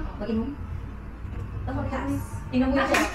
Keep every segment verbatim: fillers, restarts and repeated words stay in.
Mag-inom? Ako gas. Inom mo siya.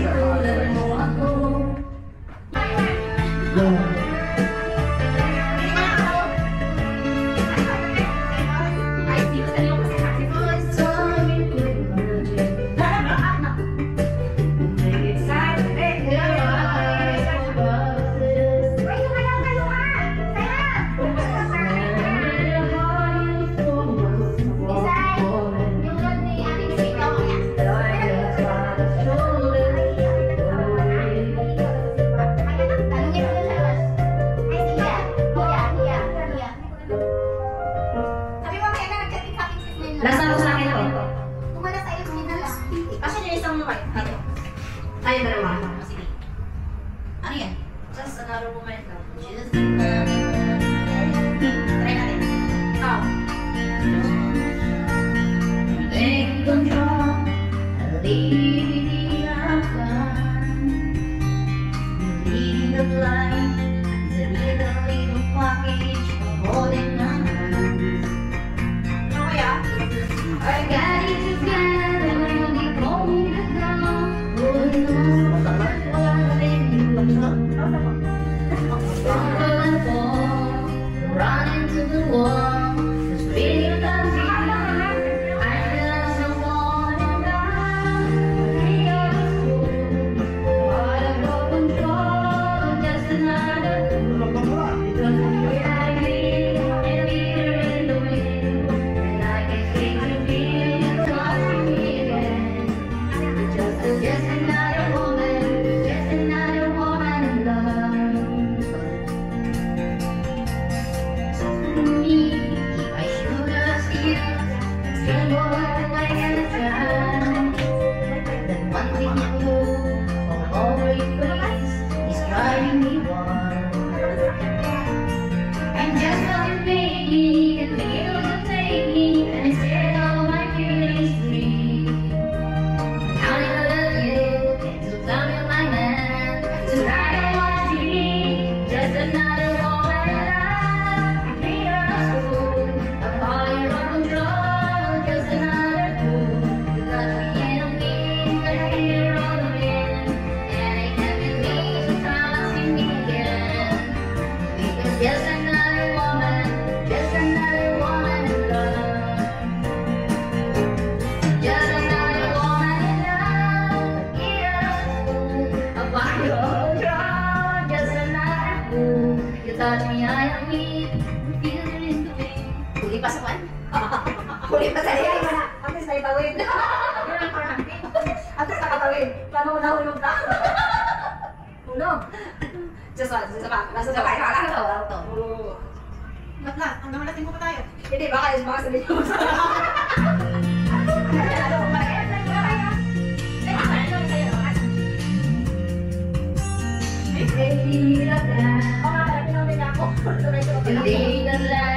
tulad mo ako. Lasa ko sa akin ako. Kumala sa iyo, hindi na lang. Kasi yung isang white dito. Ay, dalawa. Sige. Ano yan? Just another moment lang. Just try natin. Oh. Take control, lead the outcome. Leading the blind, the little little package of holding on. Ano kaya? I got it together, we hold it down. Who knows what they do? Stumble and fall, run into the wall. The spirit of the I feel so falling down. We are the fool, out of control, just another fool. Because we are here and here in the wind, and I can see you feel you touching me again. Just, just another woman, just another woman in love. Me, if I should ask you, still what I can try. That one thing you do, all over your face, is driving me wild. I'm just like baby, and feel to take me, and set all my feelings free. Now that I love you, so tell me my man, tonight I want to be just another woman alive. We are a fool, a fire of control, just another fool. You got me in a wind, I hear all the wind, and I can't believe you touching me again. Because just another woman, just another woman in love. Just another woman in love. You're a fool, a fire of control, just another fool. You touch me, I am weak, feel it in the wind. Huli pa sa kwan? Huli pa sa liya. At least naitawid. At least nakatawid. Plano ko na hulog na. Hulog. Just one, just one. Nasa Sabay, sabay. wala ka Ito. Matlas, ang namalating ko pa tayo. Hindi, baka baka sabihin mo sa Baby, love that. Oo nga, pinawin niya ako. You lead the light.